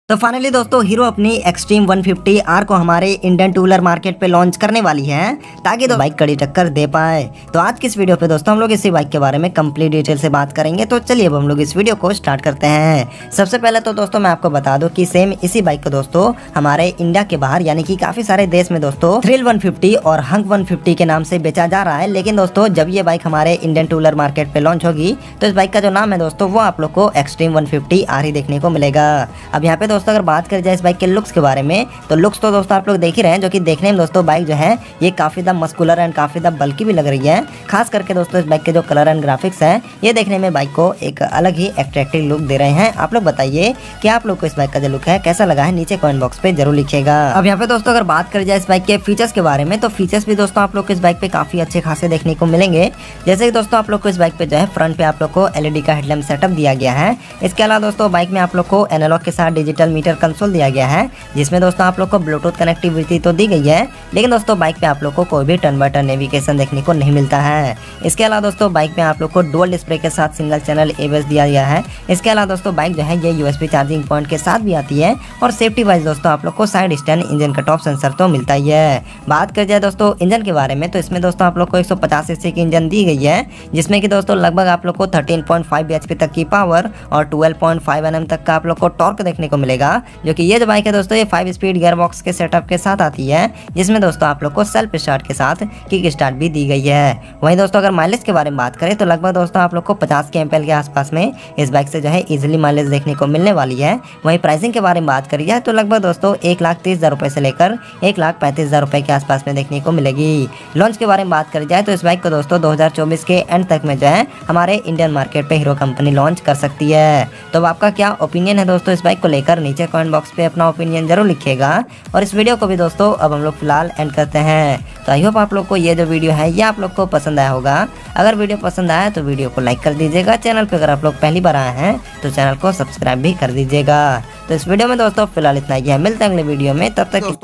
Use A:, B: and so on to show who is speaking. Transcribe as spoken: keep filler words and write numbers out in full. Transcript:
A: तो फाइनली दोस्तों हीरो अपनी एक्सट्रीम वन फिफ्टी आर को हमारे इंडियन टूलर मार्केट पे लॉन्च करने वाली है ताकि तो बाइक कड़ी टक्कर दे पाए। तो आज की इस वीडियो पे दोस्तों हम लोग इसी बाइक के बारे में कंप्लीट डिटेल से बात करेंगे। तो चलिए अब हम लोग इस वीडियो को स्टार्ट करते हैं। सबसे पहले तो दोस्तों मैं आपको बता दूं कि सेम इसी बाइक को दोस्तों हमारे इंडिया के बाहर यानी कि काफी सारे देश में दोस्तों थ्रिल वन फिफ्टी और हंक वन फिफ्टी के नाम से बेचा जा रहा है। लेकिन दोस्तों जब ये बाइक हमारे इंडियन टूलर मार्केट पे लॉन्च होगी तो इस बाइक का जो नाम है दोस्तों वो आप लोग को एक्सट्रीम वन फिफ्टी आर ही देखने को मिलेगा। अब यहाँ पे दोस्तों अगर बात करें इस बाइक के लुक्स के बारे में तो लुक्स तो दोस्तों आप लोग देख ही रहे हैं, जो कि देखने में दोस्तों बाइक जो है ये काफी ज्यादा मस्कुलर एंड काफी ज्यादा बल्कि भी लग रही है। खास करके दोस्तों इस बाइक के जो कलर एंड ग्राफिक्स है ये देखने में बाइक को एक अलग ही अट्रैक्टिव लुक दे रहे हैं। आप लोग बताइए कि आप लोग को इस बाइक का जो लुक है कैसा लगा है, नीचे कमेंट बॉक्स पे जरूर लिखिएगा। अब यहाँ पे दोस्तों अगर बात करी जाए इस बाइक के फीचर्स के बारे में तो फीचर्स भी दोस्तों आप लोग को इस बाइक पे काफी अच्छे खासे देखने को मिलेंगे। जैसे कि दोस्तों आप लोग को इस बाइक पे जो है फ्रंट पे आप लोग को एलईडी का हेडलैम्प सेटअप दिया गया है। इसके अलावा दोस्तों बाइक में आप लोग को एनालॉग के साथ डिजिटल मीटर कंसोल दिया गया है, जिसमें दोस्तों आप लोग को ब्लूटूथ कनेक्टिविटी तो दी गई है, लेकिन दोस्तों बाइक पे आप लोग को कोई भी टर्न बाय टर्न नेविगेशन देखने को नहीं मिलता है। इसके अलावा दोस्तों बाइक में आप लोग को डुअल डिस्प्ले के साथ सिंगल चैनल एबीएस दिया गया है। इसके अलावा दोस्तों बाइक जो है ये यूएसबी चार्जिंग पॉइंट के साथ भी आती है और सेफ्टी वाइज दोस्तों आप लोग को side stand engine cut off sensor तो मिलता ही है। बात कर जाए दोस्तों इंजन के बारे में तो इसमें दोस्तों आप लोग को एक सौ पचास सीसी की इंजन दी गई है, जिसमें कि दोस्तों लगभग आप लोग को तेरह पॉइंट पाँच बीएचपी तक की पावर और बारह पॉइंट पाँच एनएम तक का आप लोग को टॉर्क देखने को मिलेगा। जो कि ये जो बाइक है दोस्तों ये फाइव स्पीड गियर बॉक्स के सेटअप के साथ आती है, जिसमें दोस्तों आप लोग को सेल्फ स्टार्ट के साथ किक स्टार्ट भी दी गई है। वहीं दोस्तों अगर माइलेज के बारे में बात करें तो लगभग दोस्तों आप लोग को पचास के एमपीएल के आसपास में इस बाइक से जो है इजीली माइलेज देखने को मिलने वाली है। वहीं प्राइसिंग के बारे में बात करी जाए तो लगभग दोस्तों एक लाख तीस हजार रुपए से लेकर एक लाख पैंतीस हजार रुपए के आसपास में देखने को मिलेगी। लॉन्च के बारे में बात करी जाए तो इस बाइक को दोस्तों दो हजार चौबीस के एंड तक में जो है हमारे इंडियन मार्केट पे हीरो कंपनी लॉन्च कर सकती है। तो अब आपका क्या ओपिनियन है दोस्तों इस बाइक को लेकर, नीचे कमेंट बॉक्स पे अपना ओपिनियन जरूर लिखिएगा। और इस वीडियो को भी दोस्तों अब हम लोग फिलहाल एंड करते हैं। तो आई होप आप लोग को ये जो वीडियो है ये आप लोग को पसंद आया होगा। अगर वीडियो पसंद आया तो वीडियो को लाइक कर दीजिएगा। चैनल पे अगर आप लोग पहली बार आए हैं तो चैनल को सब्सक्राइब भी कर दीजिएगा। तो इस वीडियो में दोस्तों फिलहाल इतना ही है, मिलते हैं अगले वीडियो में, तब तक